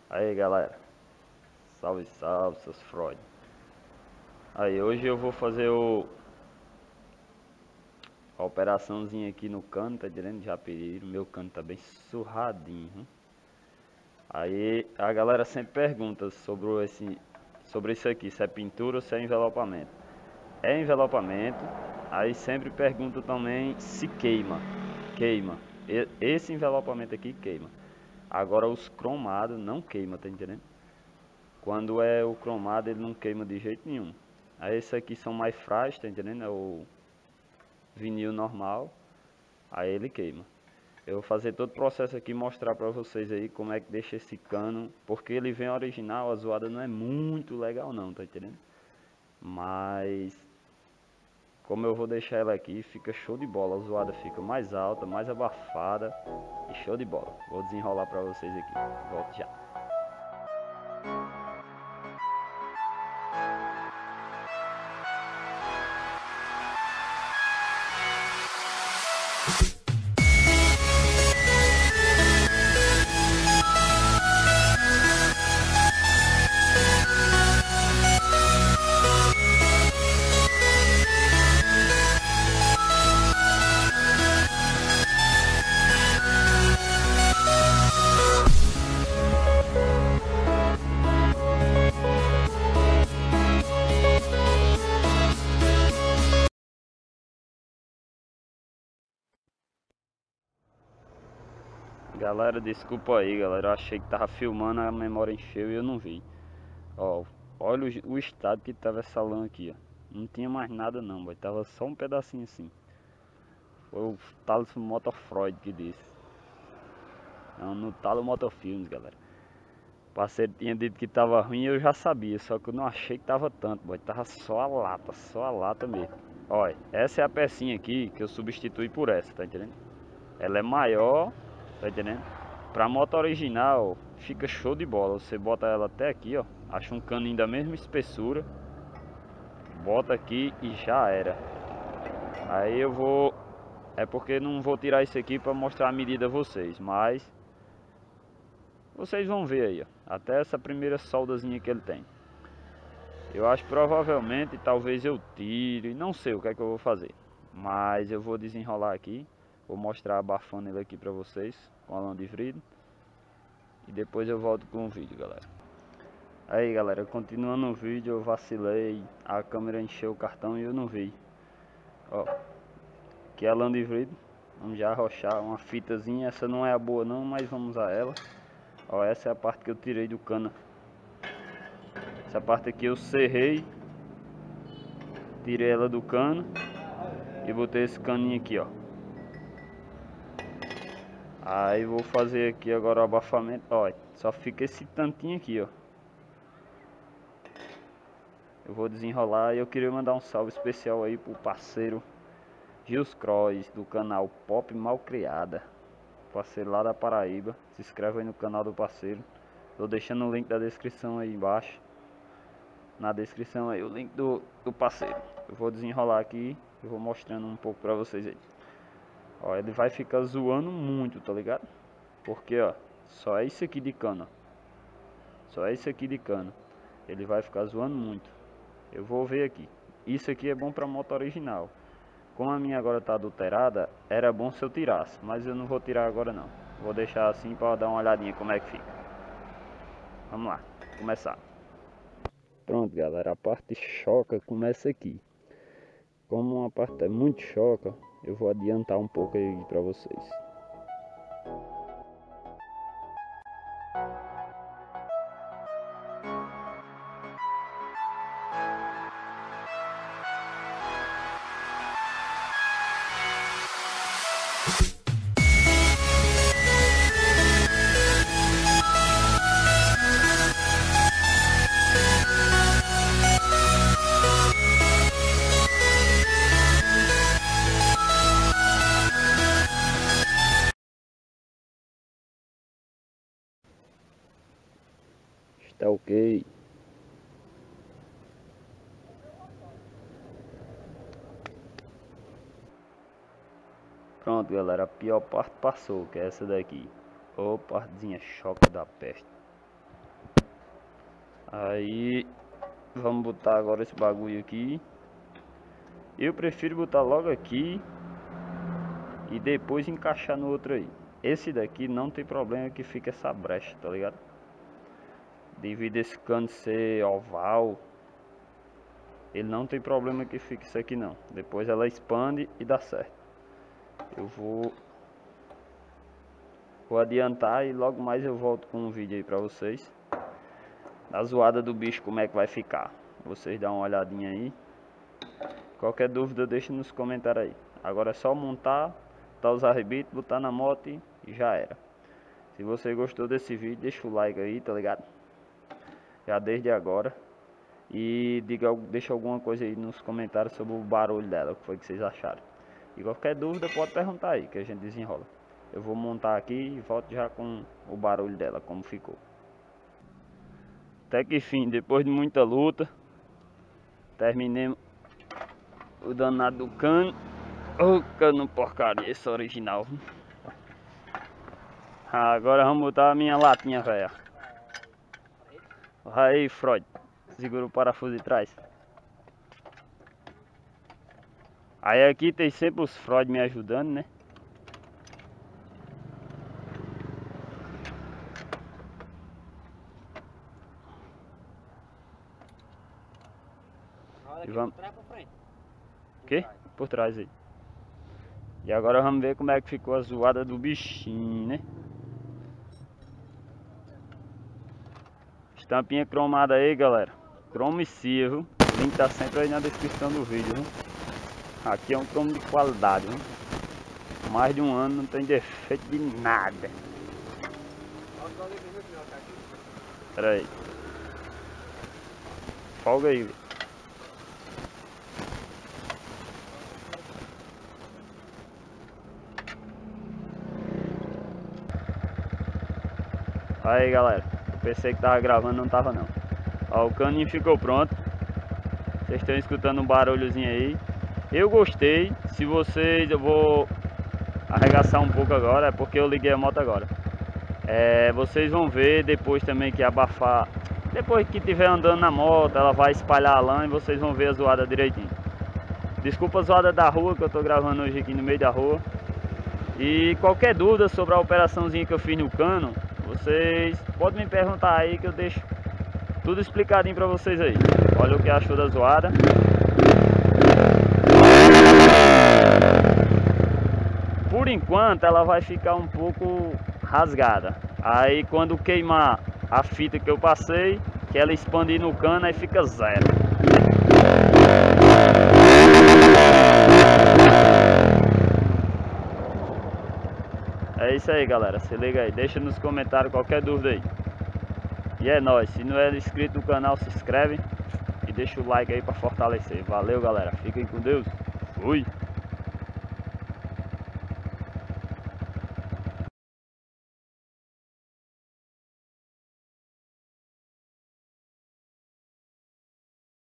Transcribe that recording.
Aí galera, salve salve seus Freud. Aí hoje eu vou fazer a operaçãozinha aqui no cano, tá entendendo? Já pediram, meu cano tá bem surradinho, hein? Aí a galera sempre pergunta sobre isso aqui, se é pintura ou se é envelopamento. É envelopamento, aí sempre pergunta também se queima. Queima. Esse envelopamento aqui queima. Agora os cromados não queima, tá entendendo? Quando é o cromado ele não queima de jeito nenhum. Aí esse aqui são mais frágeis, tá entendendo? É o vinil normal, aí ele queima. Eu vou fazer todo o processo aqui e mostrar pra vocês aí como é que deixa esse cano. Porque ele vem original, a zoada não é muito legal não, tá entendendo? Mas como eu vou deixar ela aqui, fica show de bola. A zoada fica mais alta, mais abafada e show de bola. Vou desenrolar pra vocês aqui. Volto já. Galera, desculpa aí, galera. Eu achei que tava filmando, a memória encheu e eu não vi. Ó, olha o estado que tava essa lã aqui, ó. Não tinha mais nada não, boy. Tava só um pedacinho assim. Foi o Talos Motofreud que disse. Não, no Talo Motofilmes, galera. O parceiro tinha dito que tava ruim e eu já sabia, só que eu não achei que tava tanto, boy. Tava só a lata mesmo. Olha, essa é a pecinha aqui que eu substituí por essa, tá entendendo? Ela é maior, tá entendendo? Pra moto original, fica show de bola. Você bota ela até aqui, ó. Acha um caninho da mesma espessura. Bota aqui e já era. Aí eu vou... É porque não vou tirar isso aqui pra mostrar a medida a vocês. Mas... vocês vão ver aí, ó. Até essa primeira soldazinha que ele tem. Eu acho que provavelmente, talvez eu tire. Não sei o que é que eu vou fazer. Mas eu vou desenrolar aqui. Vou mostrar abafando ele aqui pra vocês. Com a lã de vidro. E depois eu volto com o vídeo, galera. Aí, galera, continuando o vídeo, eu vacilei. A câmera encheu o cartão e eu não vi. Ó, aqui é a lã de vidro. Vamos já arrochar uma fitazinha. Essa não é a boa não, mas vamos usar ela. Ó, essa é a parte que eu tirei do cano. Essa parte aqui eu serrei. Tirei ela do cano. E botei esse caninho aqui, ó. Aí vou fazer aqui agora o abafamento. Ó, só fica esse tantinho aqui, ó. Eu vou desenrolar e eu queria mandar um salve especial aí pro parceiro Gils Cross, do canal Pop Malcriada. Parceiro lá da Paraíba. Se inscreve aí no canal do parceiro. Tô deixando o link da descrição aí embaixo. Na descrição aí o link do parceiro. Eu vou desenrolar aqui e vou mostrando um pouco pra vocês aí. Ó, ele vai ficar zoando muito, tá ligado? Porque, ó, só é isso aqui de cano. Só é isso aqui de cano. Ele vai ficar zoando muito. Eu vou ver aqui. Isso aqui é bom pra moto original. Como a minha agora tá adulterada, era bom se eu tirasse. Mas eu não vou tirar agora não. Vou deixar assim pra dar uma olhadinha como é que fica. Vamos lá, começar. Pronto, galera, a parte choca começa aqui. Como uma parte é muito choca, eu vou adiantar um pouco aí pra vocês. Está ok. Pronto, galera, a pior parte passou, que é essa daqui. Ô, partezinha choca da peste. Aí vamos botar agora esse bagulho aqui. Eu prefiro botar logo aqui e depois encaixar no outro aí. Esse daqui não tem problema que fica essa brecha, tá ligado? Devido a esse cano ser oval, ele não tem problema que fique isso aqui não. Depois ela expande e dá certo. Eu vou adiantar e logo mais eu volto com um vídeo aí pra vocês. Da zoada do bicho, como é que vai ficar. Vocês dão uma olhadinha aí. Qualquer dúvida deixa nos comentários aí. Agora é só montar, botar os arrebitos, botar na moto e já era. Se você gostou desse vídeo, deixa o like aí, tá ligado? Já desde agora. E deixa alguma coisa aí nos comentários sobre o barulho dela, o que foi que vocês acharam. E qualquer dúvida pode perguntar aí, que a gente desenrola. Eu vou montar aqui e volto já com o barulho dela, como ficou. Até que enfim, depois de muita luta, terminei o danado do cano. Ô cano porcaria, esse original. Agora vamos botar a minha latinha, velha. Aí, Freud, segura o parafuso de trás. Aí aqui tem sempre os Freud me ajudando, né? E vamos... O quê? Por trás aí. E agora vamos ver como é que ficou a zoada do bichinho, né? Estampinha cromada aí, galera. Cromicia, viu? O link tá sempre aí na descrição do vídeo, viu? Aqui é um cromo de qualidade, viu? Mais de um ano, não tem defeito de nada. Pera aí. Folga aí, velho. Aí, galera. Eu pensei que tava gravando, não tava não. Ó, o caninho ficou pronto. Vocês estão escutando um barulhozinho aí. Eu gostei. Se vocês... Eu vou arregaçar um pouco agora, é porque eu liguei a moto agora. Vocês vão ver depois também que abafar. Depois que tiver andando na moto, ela vai espalhar a lã e vocês vão ver a zoada direitinho. Desculpa a zoada da rua, que eu tô gravando hoje aqui no meio da rua. E qualquer dúvida sobre a operaçãozinha que eu fiz no cano, vocês podem me perguntar aí que eu deixo tudo explicadinho pra vocês aí. Olha o que achou da zoada. Por enquanto ela vai ficar um pouco rasgada. Aí quando queimar a fita que eu passei, que ela expandir no cano, aí fica zero. É isso aí, galera. Se liga aí. Deixa nos comentários qualquer dúvida aí. E é nóis. Se não é inscrito no canal, se inscreve. E deixa o like aí pra fortalecer. Valeu, galera. Fiquem com Deus. Fui.